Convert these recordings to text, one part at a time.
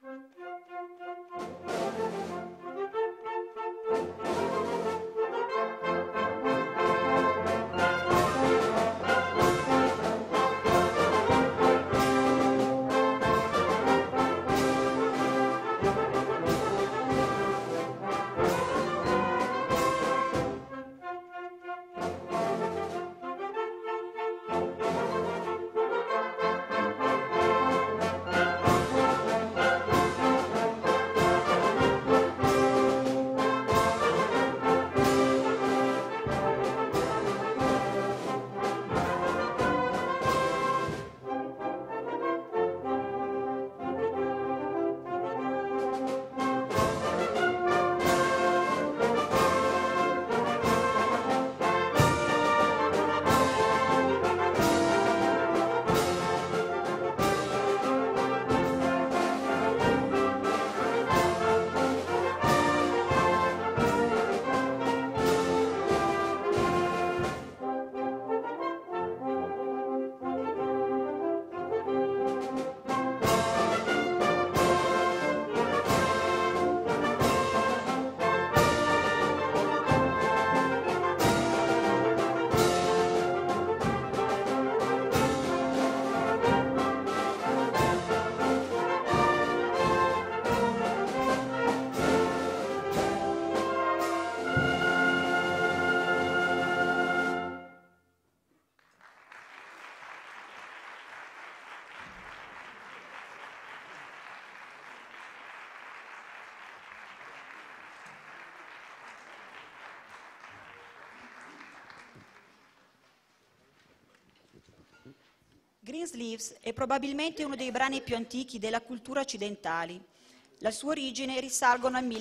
Greensleeves è probabilmente uno dei brani più antichi della cultura occidentale. La sua origine risalgono al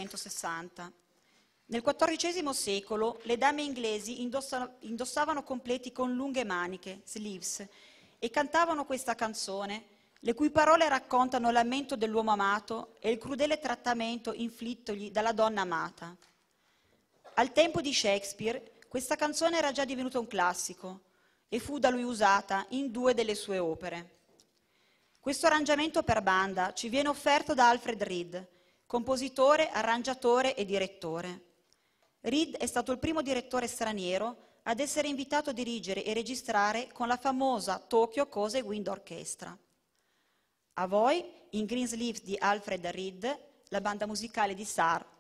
1360. Nel XIV secolo le dame inglesi indossavano completi con lunghe maniche, sleeves, e cantavano questa canzone, le cui parole raccontano il lamento dell'uomo amato e il crudele trattamento inflittogli dalla donna amata. Al tempo di Shakespeare questa canzone era già divenuta un classico e fu da lui usata in 2 delle sue opere. Questo arrangiamento per banda ci viene offerto da Alfred Reed, compositore, arrangiatore e direttore. Reed è stato il primo direttore straniero ad essere invitato a dirigere e registrare con la famosa Tokyo Cose Wind Orchestra. A voi, in Greensleeves di Alfred Reed, la banda musicale di SAR.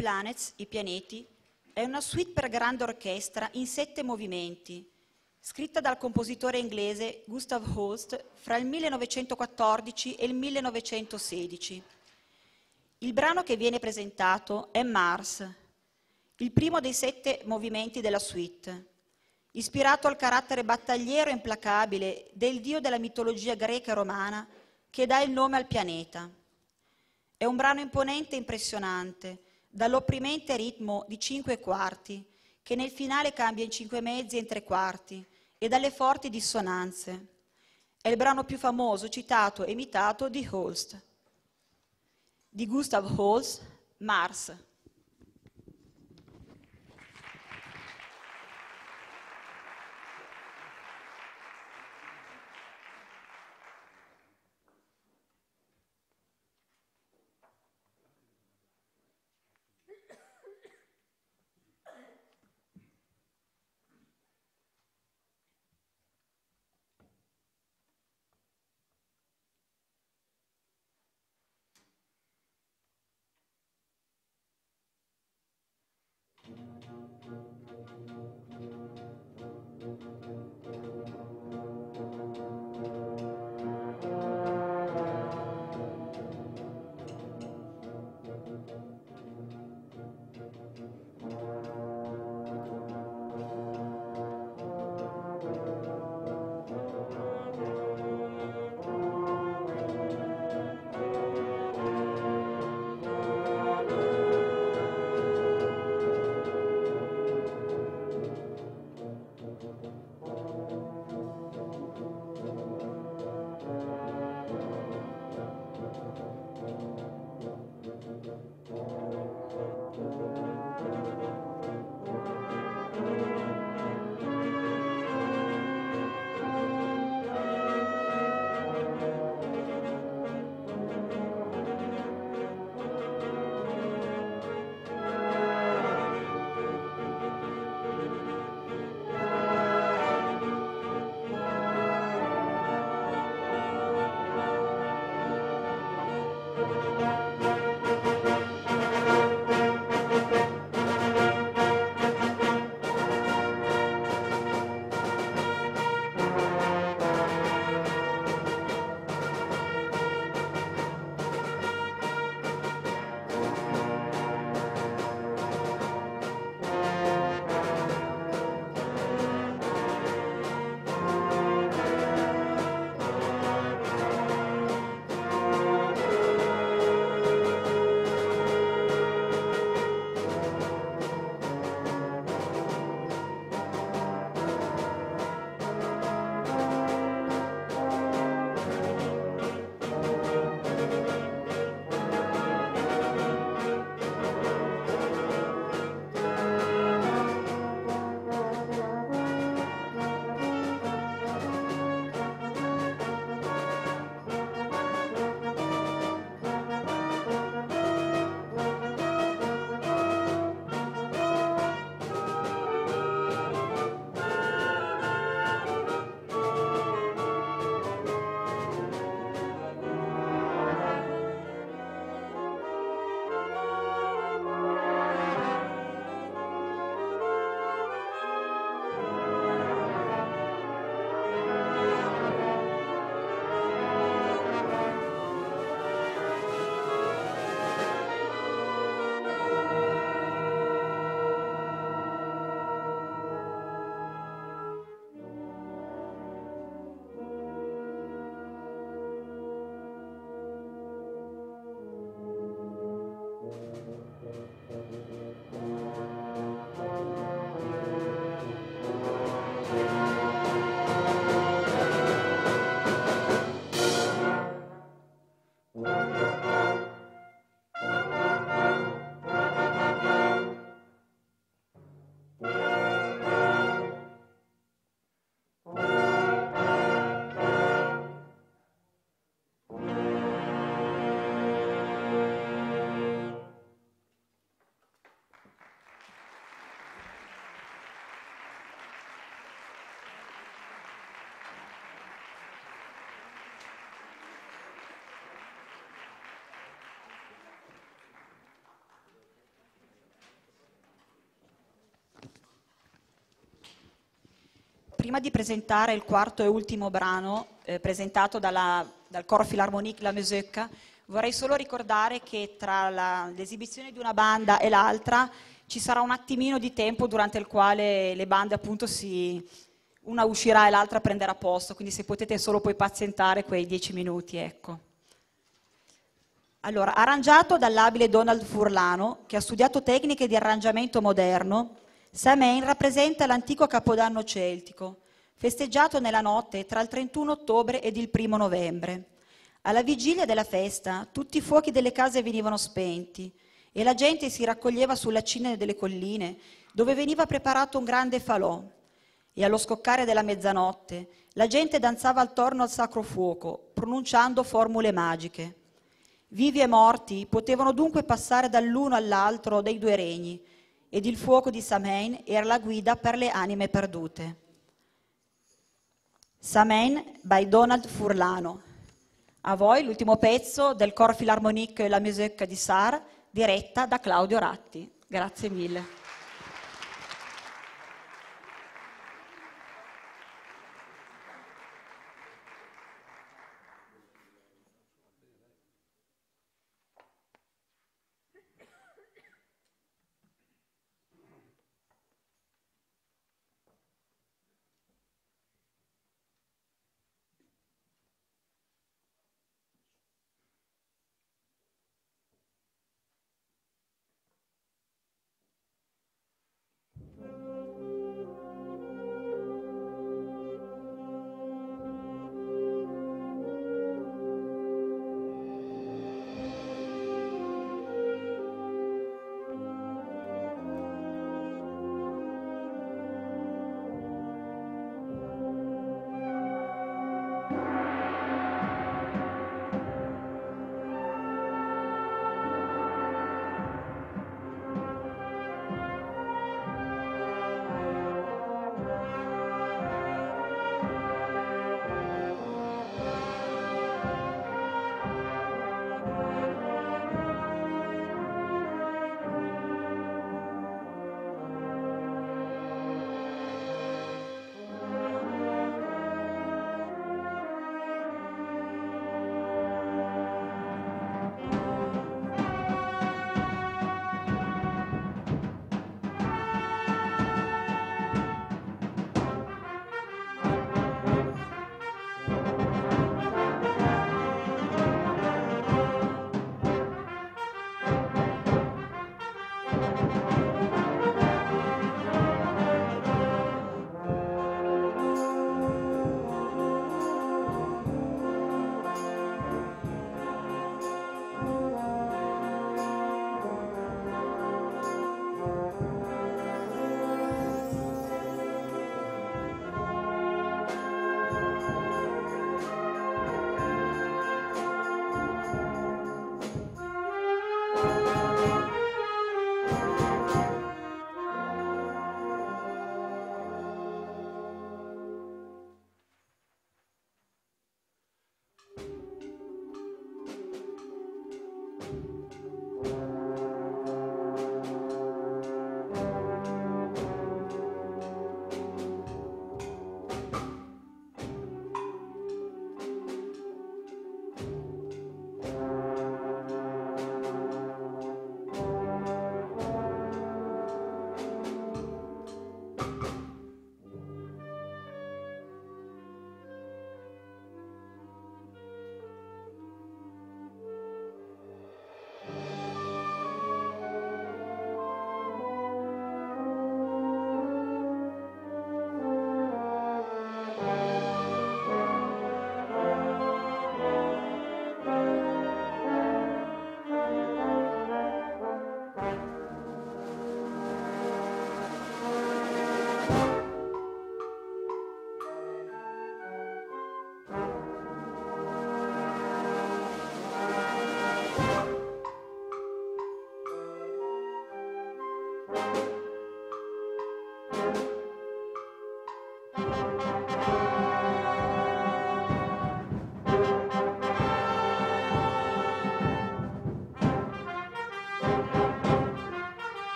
Planets, i pianeti, è una suite per grande orchestra in 7 movimenti, scritta dal compositore inglese Gustav Holst fra il 1914 e il 1916. Il brano che viene presentato è Mars, il primo dei 7 movimenti della suite, ispirato al carattere battagliero e implacabile del dio della mitologia greca e romana che dà il nome al pianeta. È un brano imponente e impressionante, dall'opprimente ritmo di 5 quarti, che nel finale cambia in 5 mezzi e in 3 quarti, e dalle forti dissonanze. È il brano più famoso, citato e imitato di Holst. Di Gustav Holst, Mars. prima di presentare il quarto e ultimo brano presentato dal Coro Philharmonique La Musique, vorrei solo ricordare che tra l'esibizione di una banda e l'altra ci sarà un attimino di tempo durante il quale le bande appunto una uscirà e l'altra prenderà posto, quindi se potete solo poi pazientare quei 10 minuti, ecco. Allora, arrangiato dall'abile Donald Furlano, che ha studiato tecniche di arrangiamento moderno, Samhain rappresenta l'antico capodanno celtico, festeggiato nella notte tra il 31 ottobre ed il 1 novembre. Alla vigilia della festa tutti i fuochi delle case venivano spenti e la gente si raccoglieva sulla cime delle colline dove veniva preparato un grande falò. E allo scoccare della mezzanotte la gente danzava attorno al sacro fuoco, pronunciando formule magiche. Vivi e morti potevano dunque passare dall'uno all'altro dei due regni, ed il fuoco di Samhain era la guida per le anime perdute. Samhain by Donald Furlano. A voi l'ultimo pezzo del Coro Philharmonique La Musique di Sarre, diretta da Claudio Ratti. Grazie mille.